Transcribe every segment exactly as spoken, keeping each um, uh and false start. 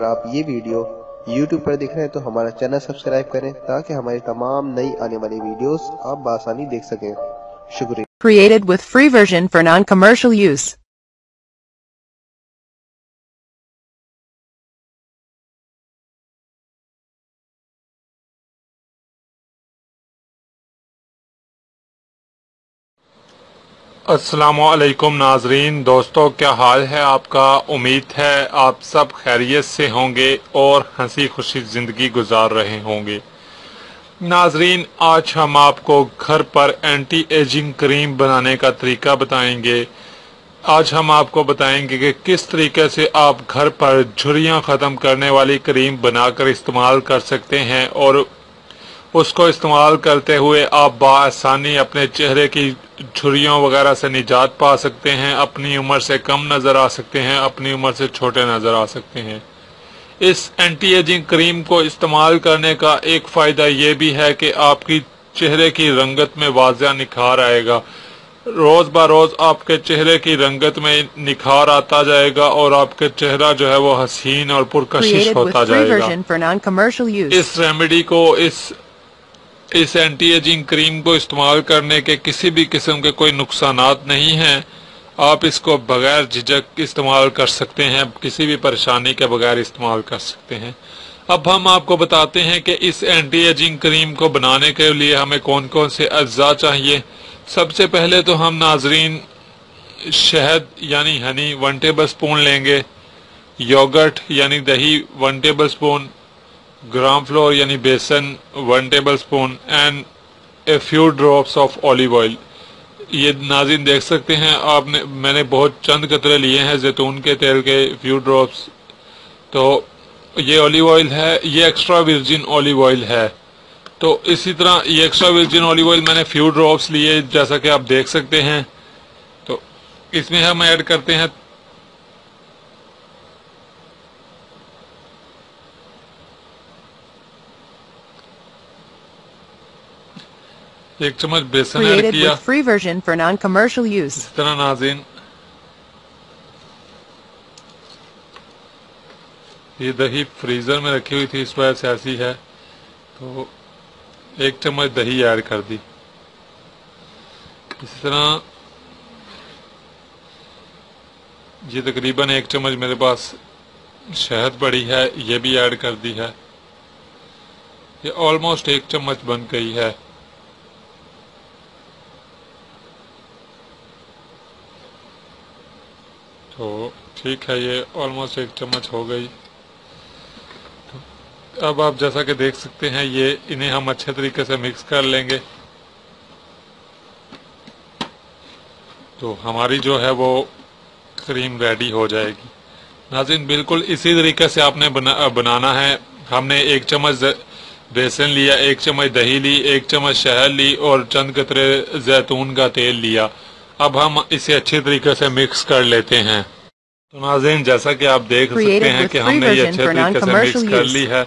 अगर आप ये वीडियो यूट्यूब पर देख रहे हैं तो हमारा चैनल सब्सक्राइब करें ताकि हमारी तमाम नई आने वाली वीडियोस आप बआसानी देख सकें। शुक्रिया। Created with free version for non-commercial use. अस्सलामुअलैकुम नाजरीन, दोस्तों क्या हाल है आपका। उम्मीद है आप सब खैरियत से होंगे और हंसी खुशी ज़िंदगी गुजार रहे होंगे। नाजरीन, आज हम आपको घर पर एंटी एजिंग क्रीम बनाने का तरीका बताएंगे। आज हम आपको बताएंगे कि किस तरीके से आप घर पर झुर्रियाँ ख़त्म करने वाली क्रीम बनाकर इस्तेमाल कर सकते हैं और उसको इस्तेमाल करते हुए आप बआसानी अपने चेहरे की झुर्रियों वगैरह से निजात पा सकते हैं, अपनी उम्र से कम नज़र आ सकते हैं, अपनी उम्र से छोटे नज़र आ सकते हैं। इस एंटी एजिंग क्रीम को इस्तेमाल करने का एक फ़ायदा ये भी है कि आपकी चेहरे की रंगत में वाज़िया निखार आएगा। रोज़ ब रोज़ आपके चेहरे की रंगत में निखार आता जाएगा और आपके चेहरा जो है वो हसीन और पुरकशिश होता जाएगा। इस रेमेडी को इस इस एंटी एजिंग क्रीम को इस्तेमाल करने के किसी भी किस्म के कोई नुकसानात नहीं हैं। आप इसको बगैर झिझक इस्तेमाल कर सकते हैं, किसी भी परेशानी के बगैर इस्तेमाल कर सकते हैं। अब हम आपको बताते हैं कि इस एंटी एजिंग क्रीम को बनाने के लिए हमें कौन कौन से अज्जा चाहिए। सबसे पहले तो हम नाजरीन शहद यानी हनी वन टेबल स्पून लेंगे, योगर्ट यानी दही one tablespoon, gram flour यानी बेसन one tablespoon and a few drops of olive oil. ये नाज़रीन देख सकते हैं आपने, मैंने बहुत चंद कतरे लिए हैं जैतून के तेल के फ्यू ड्रॉप्स। तो ये ऑलिव ऑयल है, ये एक्स्ट्रा वर्जिन ऑलिव ऑयल है। तो इसी तरह ये एक्स्ट्रा वर्जिन ऑलिव ऑयल मैंने फ्यू ड्रॉप्स लिए जैसा कि आप देख सकते हैं। तो इसमें हम ऐड करते हैं एक चम्मच बेसन ऐड किया। Free version for non-commercial use. इस तरह नाज़रीन ये दही फ्रीजर में रखी हुई थी, इस वजह से ऐसी है। तो एक चम्मच दही ऐड कर दी। इस तरह ये तकरीबन एक चम्मच मेरे पास शहद पड़ी है, ये भी ऐड कर दी है। ये ऑलमोस्ट एक चम्मच बन गई है। तो ठीक है, ये ऑलमोस्ट एक चम्मच हो गई। तो अब आप जैसा कि देख सकते हैं ये इन्हें हम अच्छे तरीके से मिक्स कर लेंगे। तो हमारी जो है वो क्रीम रेडी हो जाएगी। नाज़रीन बिल्कुल इसी तरीके से आपने बना, बनाना है। हमने एक चम्मच बेसन लिया, एक चम्मच दही ली, एक चम्मच शहद ली और चंद कतरे जैतून का तेल लिया। अब हम इसे अच्छे तरीके से मिक्स कर लेते हैं। तो नाज़रीन जैसा कि आप देख सकते हैं कि हमने ये अच्छे तरीके से मिक्स कर ली है।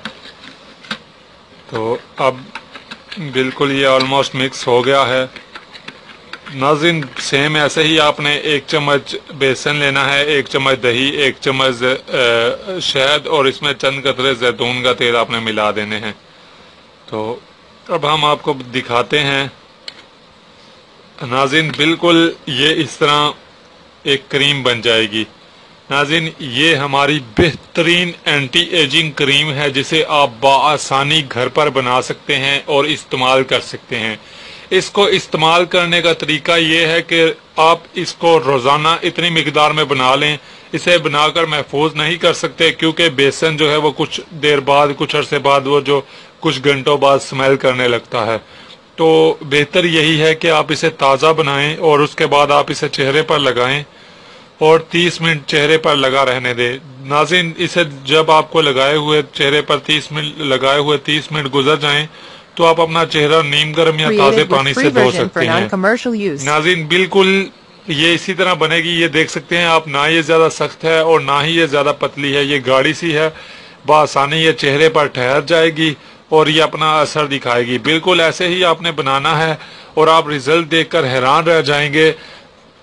तो अब बिल्कुल ये ऑलमोस्ट मिक्स हो गया है। नाज़रीन सेम ऐसे ही आपने एक चम्मच बेसन लेना है, एक चम्मच दही, एक चम्मच शहद और इसमें चंद कतरे जैतून का तेल आपने मिला देने हैं। तो अब हम आपको दिखाते हैं। नाज़रीन बिल्कुल ये इस तरह एक क्रीम बन जाएगी। नाज़रीन ये हमारी बेहतरीन एंटी एजिंग क्रीम है जिसे आप बआसानी घर पर बना सकते हैं और इस्तेमाल कर सकते हैं। इसको इस्तेमाल करने का तरीका ये है कि आप इसको रोज़ाना इतनी मिकदार में बना लें। इसे बनाकर महफूज नहीं कर सकते क्योंकि बेसन जो है वो कुछ देर बाद, कुछ अरसे बाद, वो जो कुछ घंटों बाद स्मेल करने लगता है। तो बेहतर यही है कि आप इसे ताज़ा बनाएं और उसके बाद आप इसे चेहरे पर लगाएं और तीस मिनट चेहरे पर लगा रहने दें। नाज़रीन इसे जब आपको लगाए हुए चेहरे पर तीस मिनट लगाए हुए तीस मिनट गुजर जाएं तो आप अपना चेहरा नीम गर्म या ताज़े पानी से धो सकते हैं। नाज़रीन बिल्कुल ये इसी तरह बनेगी। ये देख सकते हैं आप, ना ये ज़्यादा सख्त है और ना ही ये ज़्यादा पतली है, ये गाढ़ी सी है। बआसानी ये चेहरे पर ठहर जाएगी और ये अपना असर दिखाएगी। बिल्कुल ऐसे ही आपने बनाना है और आप रिजल्ट देखकर हैरान रह जाएंगे।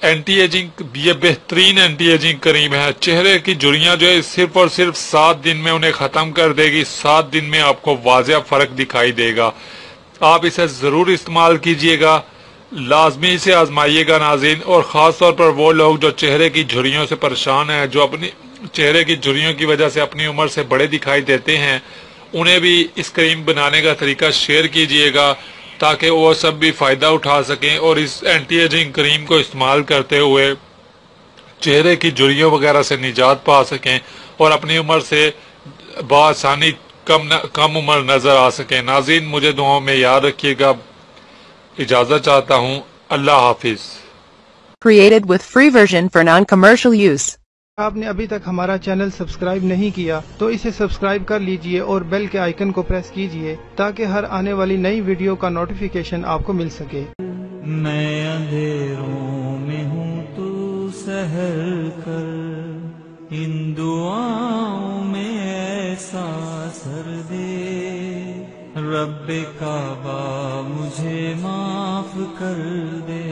اینٹی ایجنگ یہ بہترین اینٹی ایجنگ کریم ہے. چہرے کی جھریاں جو ہے صرف اور صرف سات دن میں انہیں ختم کر دے گی. سات دن میں آپ کو واضح فرق دکھائی دے گا. آپ اسے ضرور استعمال کیجئے گا, لازمی سے آزمائیے گا ناظرین. اور خاص طور پر وہ لوگ جو چہرے کی جھریوں سے پریشان ہیں, جو اپنی چہرے کی جھریوں کی وجہ سے اپنی عمر سے بڑے دکھائی دیتے ہیں, انہیں بھی اس کریم بنانے کا طریقہ شیئر کیجئے گا تاکہ وہ سب بھی فائدہ اٹھا سکیں اور اس اینٹی ایجنگ کریم کو استعمال کرتے ہوئے چہرے کی جھریوں وغیرہ سے نجات پا سکیں اور اپنی عمر سے بآسانی کم کم عمر نظر آ سکیں. ناظرین مجھے دعاؤں میں یاد رکھیے گا. اجازت چاہتا ہوں. اللہ حافظ. Created with free version for non-commercial use. آپ نے ابھی تک ہمارا چینل سبسکرائب نہیں کیا تو اسے سبسکرائب کر لیجئے اور بیل کے آئیکن کو پریس کیجئے تاکہ ہر آنے والی نئی ویڈیو کا نوٹیفیکیشن آپ کو مل سکے. میں اندھیروں میں ہوں تو سحر کر, ان دعاؤں میں ایسا اثر دے, رب کعبہ مجھے معاف کر دے.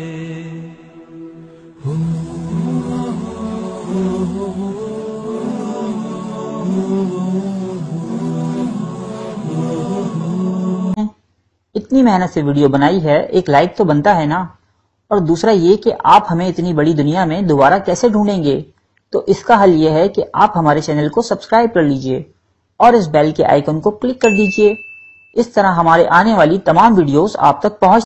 اتنی محنت سے ویڈیو بنائی ہے, ایک لائک تو بنتا ہے نا. اور دوسرا یہ کہ آپ ہمیں اتنی بڑی دنیا میں دوبارہ کیسے ڈھونڈیں گے, تو اس کا حل یہ ہے کہ آپ ہمارے چینل کو سبسکرائب کر لیجئے اور اس بیل کے آئیکن کو کلک کر دیجئے. اس طرح ہمارے آنے والی تمام ویڈیوز آپ تک پہنچ